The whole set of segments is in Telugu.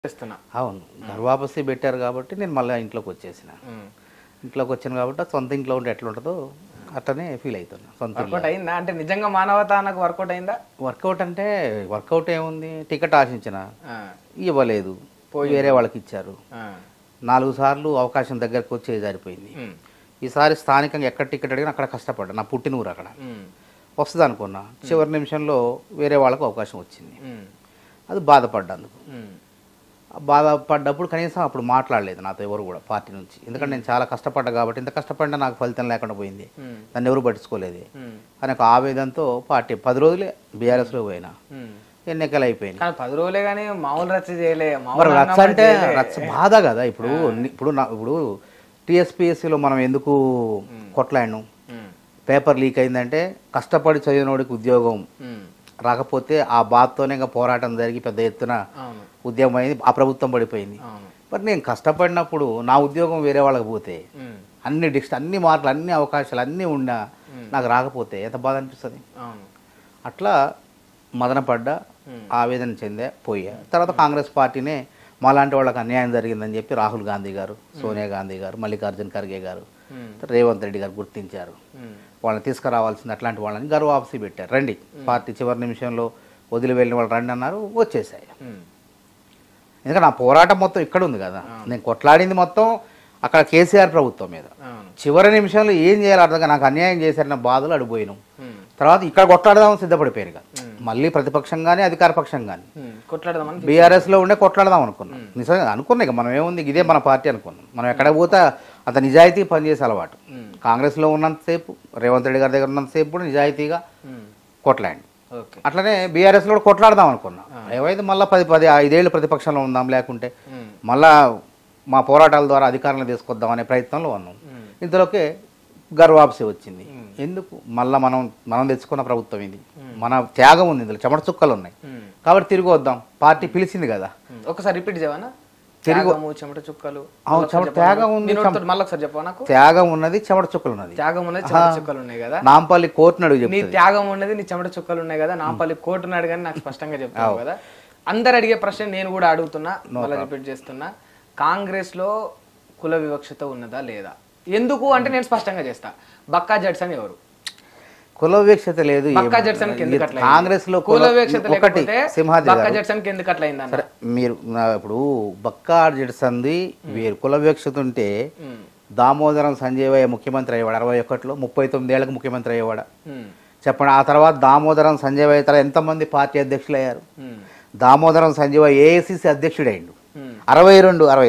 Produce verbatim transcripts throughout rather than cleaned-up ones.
చేస్తున్నా. అవును, గర్వాపసి పెట్టారు కాబట్టి నేను మళ్ళీ ఇంట్లోకి వచ్చేసిన. ఇంట్లోకి వచ్చాను కాబట్టి సొంత ఇంట్లో ఉంటే ఎట్లా ఉంటుందో అట్లనే ఫీల్ అవుతున్నా. సొంత వర్కౌట్ అయిందా అంటే నిజంగా మానవత నాకు వర్కౌట్ అయిందా? వర్కౌట్ అంటే వర్కౌట్ ఏముంది, టికెట్ ఆశించిన ఇవ్వలేదు, వేరే వాళ్ళకి ఇచ్చారు. నాలుగు సార్లు అవకాశం దగ్గరకు వచ్చి జారిపోయింది. ఈసారి స్థానికంగా ఎక్కడ టికెట్ అడిగినా అక్కడ కష్టపడ్డా, నా పుట్టినూరు అక్కడ వస్తుంది అనుకున్నా. చివరి నిమిషంలో వేరే వాళ్ళకు అవకాశం వచ్చింది. అది బాధపడ్డందుకు. బాధపడ్డప్పుడు కనీసం అప్పుడు మాట్లాడలేదు నాతో ఎవరు కూడా పార్టీ నుంచి. ఎందుకంటే నేను చాలా కష్టపడ్డా కాబట్టి, ఇంత కష్టపడినా నాకు ఫలితం లేకుండా పోయింది, నన్ను ఎవరు పట్టించుకోలేదు అని ఒక ఆవేదనతో పార్టీ పది రోజులే బీఆర్ఎస్లో పోయినా. ఎన్నికలు అయిపోయింది, పది రోజులే కానీ మామూలు రచ్చ చేయలే. మరి రచ్చ అంటే రచ్చ బాధ కదా. ఇప్పుడు ఇప్పుడు నా ఇప్పుడు టీఎస్పీఎస్సీలో మనం ఎందుకు కొట్లాడినాం? పేపర్ లీక్ అయిందంటే కష్టపడి చదివినోడికి ఉద్యోగం రాకపోతే ఆ బాధతోనే ఇంకా పోరాటం జరిగి పెద్ద ఎత్తున ఉద్యమం అయింది, ఆ ప్రభుత్వం పడిపోయింది. మరి నేను కష్టపడినప్పుడు నా ఉద్యోగం వేరే వాళ్ళకి పోతే, అన్ని డిస్ట్ అన్ని మార్కులు అన్ని అవకాశాలు అన్నీ ఉన్నా నాకు రాకపోతే ఎంత బాధ అనిపిస్తుంది. అట్లా మదనపడ్డా, ఆవేదన చెందే, పోయా. తర్వాత కాంగ్రెస్ పార్టీనే మాలాంటి వాళ్ళకి అన్యాయం జరిగిందని చెప్పి రాహుల్ గాంధీ గారు, సోనియా గాంధీ గారు, మల్లికార్జున్ ఖర్గే గారు, రేవంత్ రెడ్డి గారు గుర్తించారు. వాళ్ళని తీసుకురావాల్సింది, అట్లాంటి వాళ్ళని గర్వాపసి పెట్టారు. రండి పార్టీ చివరి నిమిషంలో వదిలి వెళ్ళిన వాళ్ళు రండి అన్నారు, వచ్చేసాయి. ఎందుకంటే నా పోరాటం మొత్తం ఇక్కడ ఉంది కదా, నేను కొట్లాడింది మొత్తం అక్కడ కేసీఆర్ ప్రభుత్వం మీద. చివరి నిమిషంలో ఏం చేయాలి అర్థంగా, నాకు అన్యాయం చేశారన్న బాధలు అడిపోయినాం. తర్వాత ఇక్కడ కొట్లాడదామని సిద్ధపడిపోయారు కదా, మళ్ళీ ప్రతిపక్షం కానీ అధికార పక్షం కానీ కొట్లాడదామని బీఆర్ఎస్లో ఉండే కొట్లాడదాం అనుకున్నాం. నిజంగా అనుకున్నాయి ఇక మనం ఏముంది, ఇదే మన పార్టీ అనుకున్నాం. మనం ఎక్కడ పోతే అంత నిజాయితీ పనిచేసే అలవాటు. కాంగ్రెస్లో ఉన్నంతసేపు, రేవంత్ రెడ్డి గారి దగ్గర ఉన్నంతసేపు కూడా నిజాయితీగా కొట్లాడి, అట్లనే బీఆర్ఎస్లో కూడా కొట్లాడదాం అనుకున్నాం. ఏవైతే మళ్ళీ పది పది ఐదేళ్ళు ప్రతిపక్షంలో ఉందాం, లేకుంటే మళ్ళా మా పోరాటాల ద్వారా అధికారంలో తీసుకొద్దాం అనే ప్రయత్నంలో ఉన్నాం. ఇంతలోకే గర్వాపసి వచ్చింది. ఎందుకు? మళ్ళీ మనం మనం తెచ్చుకున్న ప్రభుత్వం ఇది, మన త్యాగం ఉంది, ఇందులో చెమట చుక్కలు ఉన్నాయి కాబట్టి తిరిగి వద్దాం. పార్టీ పిలిచింది కదా. ఒకసారి రిపీట్ చేయవనా? తిరిగి చెమట చుక్కలు, త్యాగం ఉంది, మళ్ళీ ఒకసారి చెప్పవా? నాకు త్యాగం ఉన్నది, చెమట చుక్కలు ఉన్నది. త్యాగం ఉన్నది, చెమట చుక్కలు ఉన్నాయి కదా. నాంపల్లి కోర్టు నడుగు, నీ త్యాగం ఉన్నది, నీ చెమట చుక్కలు ఉన్నాయి కదా. నాంపల్లి కోర్టు నాడు కానీ నాకు స్పష్టంగా చెప్తావు కదా. అందరు అడిగే ప్రశ్న నేను కూడా అడుగుతున్నా, మళ్ళీ రిపీట్ చేస్తున్నా. కాంగ్రెస్ లో కుల వివక్షత ఉన్నదా లేదా? ఎందుకు అంటే నేను స్పష్టంగా చేస్తా. బక్కా జడ్సన్ ఎవరు? కుల వివక్షత లేదు కాంగ్రెస్ లో. కుల వివక్షత లేకపోతే బక్కా జడ్సన్ కి ఎందుకు అట్లా అయింది? మీరు ఇప్పుడు బక్కా జడ్సన్ది వేరు. కుల వివక్షత ఉంటే దామోదరం సంజయ్ ముఖ్యమంత్రి అయ్యేవాడు అరవై ఒకటిలో, ముప్పై తొమ్మిది ఏళ్ళకి ముఖ్యమంత్రి అయ్యేవాడు చెప్పండి. ఆ తర్వాత దామోదరం సంజయ్ తర్వాత ఎంతమంది పార్టీ అధ్యక్షులు అయ్యారు? దామోదరం సంజయ్ ఏఐసిసి అధ్యక్షుడు అయ్యిండు అరవై రెండు అరవై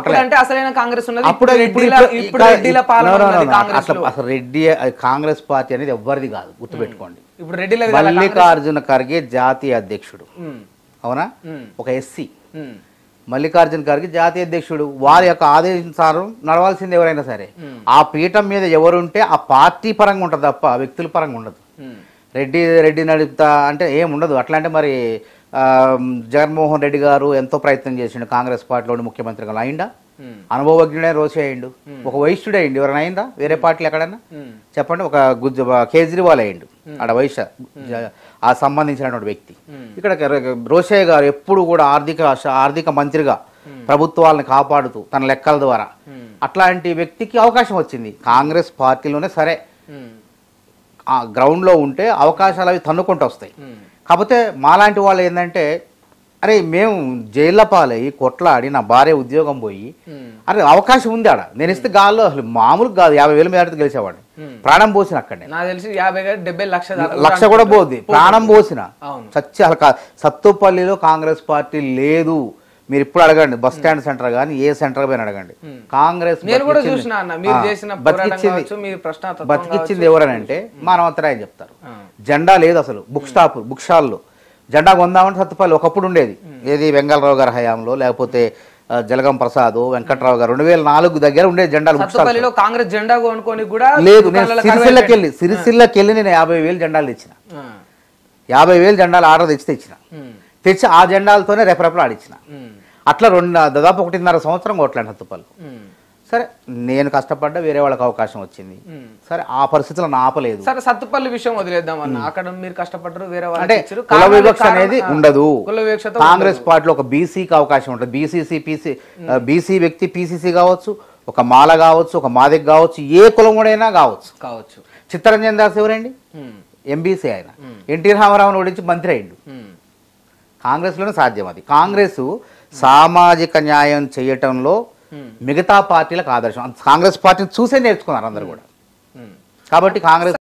అసలు రెడ్డి కాంగ్రెస్ పార్టీ అనేది ఎవ్వరిది కాదు, గుర్తుపెట్టుకోండి. మల్లికార్జున ఖర్గే జాతీయ అధ్యక్షుడు, అవునా? ఒక ఎస్సీ మల్లికార్జున ఖర్గే జాతీయ అధ్యక్షుడు. వారి యొక్క ఆదేశానుసారం నడవాల్సింది ఎవరైనా సరే. ఆ పీఠం మీద ఎవరుంటే ఆ పార్టీ పరంగా ఉంటుంది తప్ప వ్యక్తుల పరంగా ఉండదు. రెడ్డి రెడ్డి నడుపుతా అంటే ఏం ఉండదు. అట్లా అంటే మరి జగన్మోహన్ రెడ్డి గారు ఎంతో ప్రయత్నం చేసిండు కాంగ్రెస్ పార్టీలోని ముఖ్యమంత్రిగా అయిందా? అనుభవజ్ఞుడే రోషే అయ్యిండు, ఒక వైశ్యుడే అయ్యిండు. ఎవరైనా అయిందా వేరే పార్టీలు ఎక్కడైనా చెప్పండి? ఒక గుజ్ కేజ్రీవాల్ అయ్యిండు, ఆడ వైశ్య ఆ సంబంధించినటువంటి వ్యక్తి. ఇక్కడ రోషయ్య గారు ఎప్పుడు కూడా ఆర్థిక ఆర్థిక మంత్రిగా ప్రభుత్వాలను కాపాడుతూ తన లెక్కల ద్వారా అట్లాంటి వ్యక్తికి అవకాశం వచ్చింది కాంగ్రెస్ పార్టీలోనే. సరే, గ్రౌండ్లో ఉంటే అవకాశాలు అవి తన్నుకుంటూ వస్తాయి. కాకపోతే మాలాంటి వాళ్ళు ఏంటంటే, అరే మేము జైల్లో పాలయ్యి కొట్లాడి నా భార్య ఉద్యోగం పోయి, అరే అవకాశం ఉంది ఆడ, నేను ఇస్తే గాల్లో అసలు మామూలు కాదు యాభై వేల మీద గెలిచేవాడు. ప్రాణం పోసిన అక్కడే నాకు తెలిసి యాభై డెబ్బై లక్ష లక్ష కూడా పోద్ది. ప్రాణం పోసిన చచ్చి అసలు సత్తుపల్లిలో కాంగ్రెస్ పార్టీ లేదు. మీరు ఇప్పుడు అడగండి, బస్ స్టాండ్ సెంటర్ కానీ ఏ సెంటర్ పైన అడగండి, కాంగ్రెస్ బతికిచ్చింది. బతికిచ్చింది ఎవరనంటే మానవతరాయని చెప్తారు. జెండా లేదు అసలు బుక్ స్టాప్ బుక్ స్టాల్లో. జెండా కొందామంటే సత్తుపల్లి ఒకప్పుడు ఉండేది, ఏది వెంగళరావు గారి హయాంలో, లేకపోతే జలగం ప్రసాద్, వెంకట్రావు గారు రెండు వేల నాలుగు దగ్గర ఉండే జెండాలు కాంగ్రెస్ జెండా కొనుక్కొని కూడా లేదు. నేను సిరిసిల్లకి వెళ్ళి సిరిసిల్లకి వెళ్ళి నేను యాభై వేలు జెండాలు తెచ్చిన, యాభై వేలు జెండాలు ఆర్డర్ తెచ్చి తెచ్చిన తెచ్చి ఆ జెండాలతోనే రెపరెపలు ఆడిచ్చిన. అట్లా రెండు దాదాపు ఒకటిన్నర సంవత్సరం కొట్లాడి సత్తుపల్లి. సరే నేను కష్టపడ్డా వేరే వాళ్ళకి అవకాశం వచ్చింది, సరే ఆ పరిస్థితులను ఆపలేదు. సరే సత్తుపల్లి విషయం వదిలేద్దాం అన్న, అక్కడ మీరు కష్టపడ్డారు వేరే అంటే వాళ్ళు కుల వివక్ష అనేది ఉండదు. కుల వివక్షత కాంగ్రెస్ పార్టీలో ఒక బీసీకి అవకాశం ఉంటుంది. బీసీసీ పీసీ బీసీ వ్యక్తి పీసీసీ కావచ్చు, ఒక మాల కావచ్చు, ఒక మాదిక్ కావచ్చు, ఏ కులముడైనా కావచ్చు కావచ్చు. చిత్తరంజన్ దాస్ ఎవరండి? ఎంబీసీ ఆయన. ఎన్టీ రామారావుని ఓడించి మంత్రి అయిండు. కాంగ్రెస్లోనే సాధ్యం అది. కాంగ్రెస్ సామాజిక న్యాయం చేయటంలో మిగతా పార్టీలకు ఆదర్శం. కాంగ్రెస్ పార్టీని చూసే నేర్చుకున్నారు అందరు కూడా. కాబట్టి కాంగ్రెస్